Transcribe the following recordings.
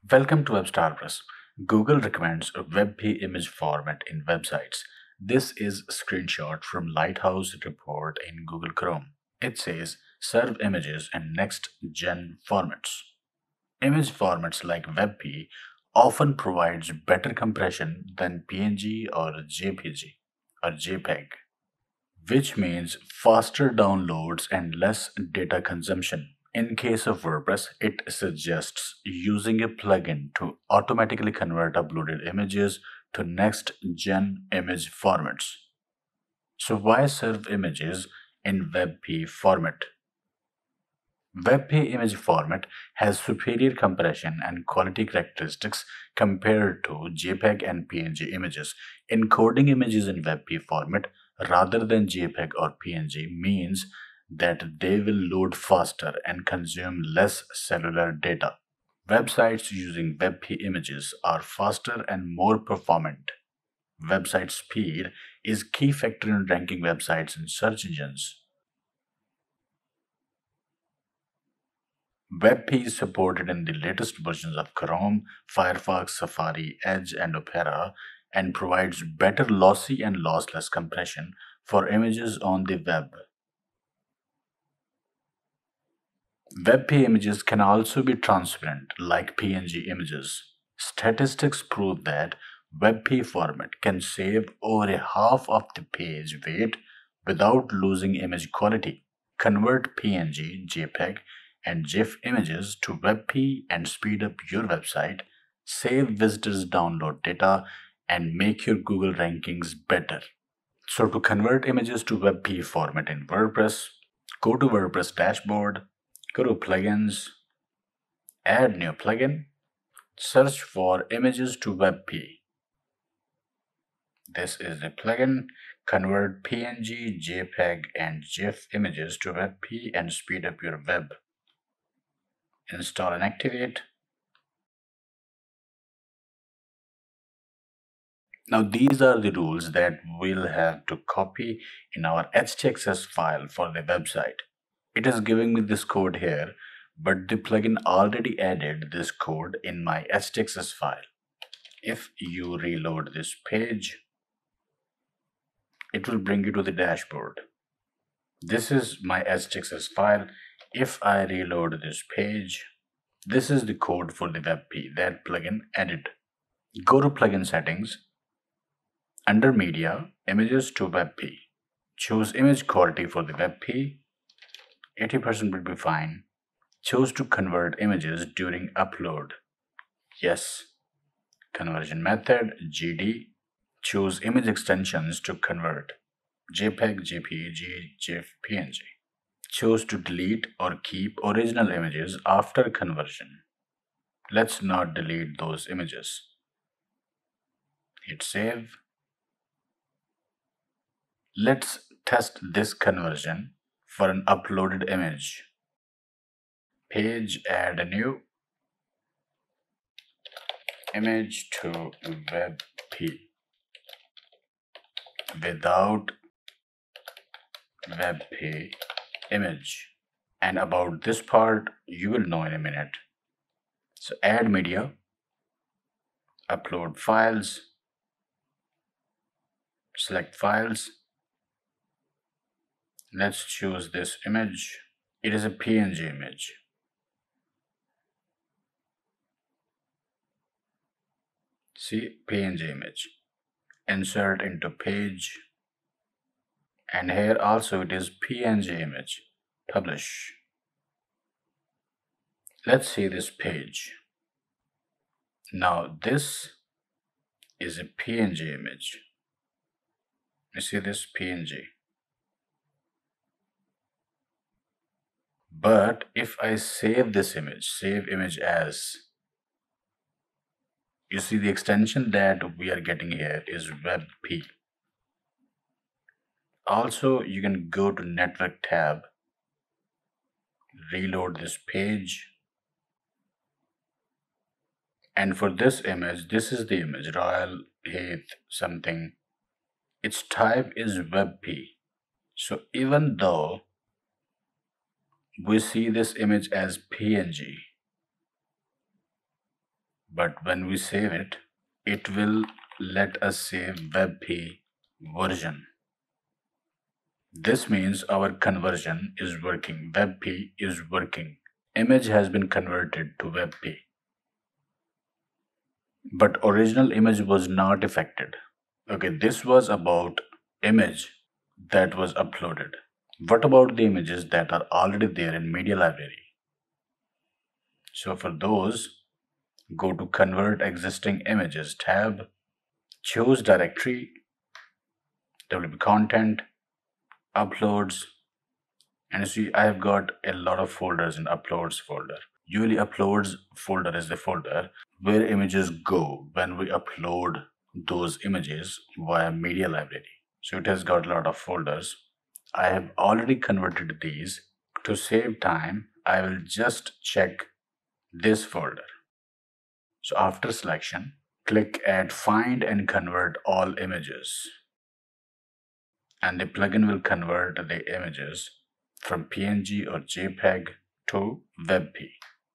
Welcome to WebPress. Google recommends a WebP image format in websites. This is a screenshot from Lighthouse report in Google Chrome. It says serve images in next gen formats. Image formats like WebP often provides better compression than PNG or JPG or JPEG, which means faster downloads and less data consumption. In case of WordPress, it suggests using a plugin to automatically convert uploaded images to next-gen image formats. So why serve images in WebP format? WebP image format has superior compression and quality characteristics compared to JPEG and PNG images. Encoding images in WebP format rather than JPEG or PNG means that they will load faster and consume less cellular data. Websites using WebP images are faster and more performant. Website speed is key factor in ranking websites in search engines. WebP is supported in the latest versions of Chrome, Firefox, Safari, Edge, and Opera, and provides better lossy and lossless compression for images on the web. WebP images can also be transparent like PNG images. Statistics prove that WebP format can save over a half of the page weight without losing image quality. Convert PNG, JPEG, and GIF images to WebP and speed up your website, save visitors' download data, and make your Google rankings better. So to convert images to WebP format in WordPress, go to WordPress dashboard, go to plugins, add new plugin, search for images to WebP. This is the plugin. Convert PNG, JPEG, and GIF images to WebP and speed up your web. Install and activate. Now these are the rules that we'll have to copy in our htaccess file for the website. It is giving me this code here, but the plugin already added this code in my htaccess file. If you reload this page, it will bring you to the dashboard. This is my htaccess file. If I reload this page, this is the code for the WebP that plugin added. Go to plugin settings. Under media, images to WebP. Choose image quality for the WebP. 80% will be fine. Choose to convert images during upload. Yes. Conversion method, GD. Choose image extensions to convert. JPEG, JPG, GIF, PNG. Choose to delete or keep original images after conversion. Let's not delete those images. Hit save. Let's test this conversion for an uploaded image. Page, add a new image to WebP without WebP image. And about this part, you will know in a minute. So add media, upload files, select files. Let's choose this image. It is a PNG image. See, PNG image. Insert into page. And here also it is PNG image. Publish. Let's see this page. Now this is a PNG image. You see this PNG. But if I save this image, save image as, you see the extension that we are getting here is WebP. Also, you can go to network tab, reload this page. And for this image, this is the image, Royal Heath something. Its type is WebP. So even though we see this image as PNG, but when we save it, it will let us save WebP version. This means our conversion is working. WebP is working. Image has been converted to WebP. But original image was not affected. Okay, this was about image that was uploaded. What about the images that are already there in media library? So for those, go to convert existing images tab, choose directory, WP content, uploads, and you see I have got a lot of folders in uploads folder. Usually uploads folder is the folder where images go when we upload those images via media library. So it has got a lot of folders. I have already converted these. To save time, I will just check this folder. So after selection, click add find and convert all images. And the plugin will convert the images from PNG or JPEG to WebP.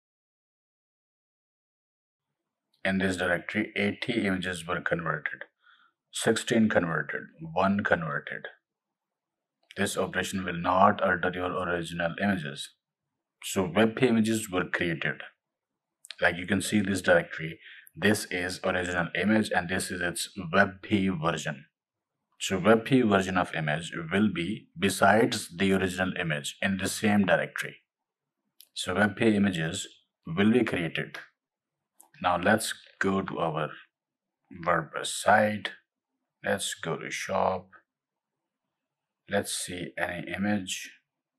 In this directory, 80 images were converted, 16 converted, 1 converted. This operation will not alter your original images. So WebP images were created. Like you can see this directory, this is original image and this is its WebP version. So WebP version of image will be besides the original image in the same directory. So WebP images will be created. Now let's go to our WordPress site. Let's go to shop. Let's see any image.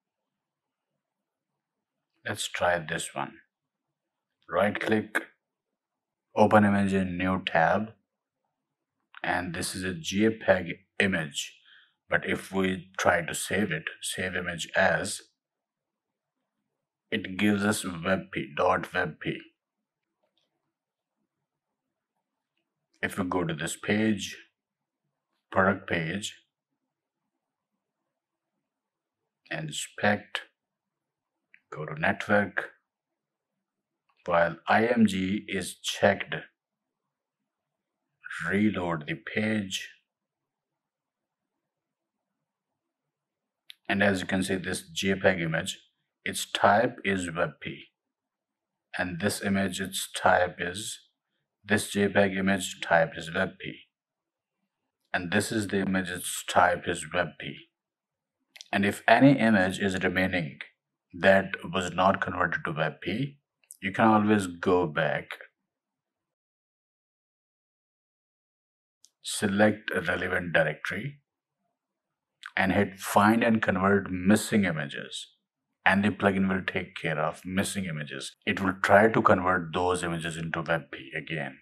Let's try this one. Right click, open image in new tab, and this is a JPEG image. But if we try to save it, save image as, it gives us WebP. If we go to this page, product page, inspect, go to network, while IMG is checked, reload the page, and as you can see this JPEG image, its type is WebP, and this image its type is, this JPEG image type is WebP, and this is the image its type is WebP. And if any image is remaining that was not converted to WebP, you can always go back, select a relevant directory, and hit find and convert missing images, and the plugin will take care of missing images. It will try to convert those images into WebP again.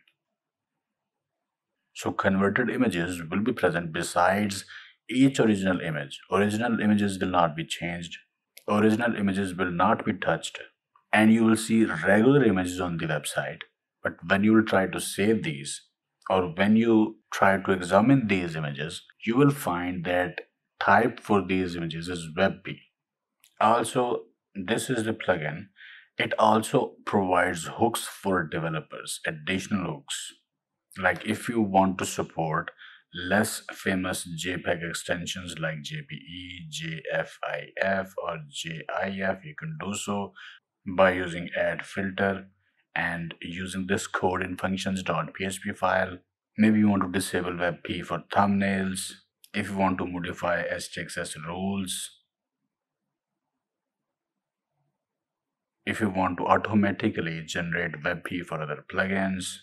So converted images will be present besides each original image. Original images will not be changed. Original images will not be touched. And you will see regular images on the website. But when you will try to save these, or when you try to examine these images, you will find that type for these images is WebP. Also, this is the plugin. It also provides hooks for developers, additional hooks. Like if you want to support less famous JPEG extensions like JPE, JFIF, or JIF, you can do so by using add filter and using this code in functions.php file. Maybe you want to disable WebP for thumbnails. If you want to modify STXS rules, if you want to automatically generate WebP for other plugins,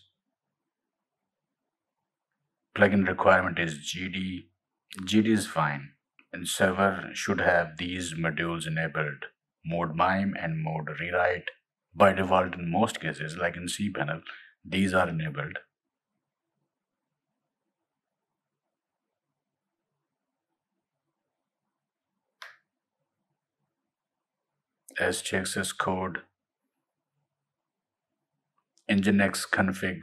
plugin requirement is GD. GD is fine, and server should have these modules enabled: mode mime and mode rewrite. By default, in most cases, like in cPanel, these are enabled. STXS code, Nginx config.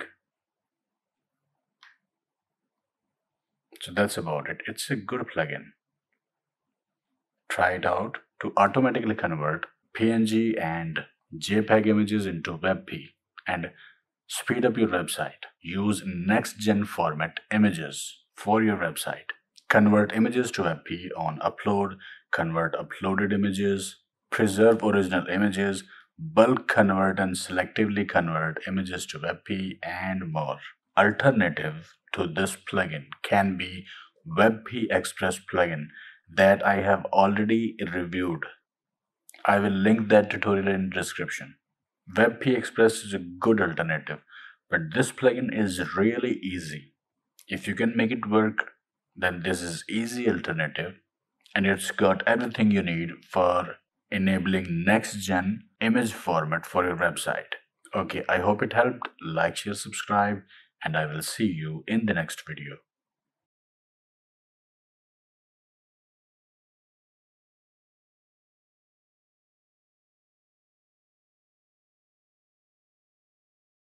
So that's about it. It's a good plugin. Try it out to automatically convert PNG and JPEG images into WebP. And Speed up your website. Use next-gen format images for your website. Convert images to WebP on upload. Convert uploaded images. Preserve original images. Bulk convert and selectively convert images to WebP and more. Alternative to this plugin can be WebP Express plugin that I have already reviewed. I will link that tutorial in description. WebP Express is a good alternative, but this plugin is really easy. If you can make it work, then this is easy alternative, and it's got everything you need for enabling next gen image format for your website. Okay, I hope it helped. Like, share, subscribe, and I will see you in the next video.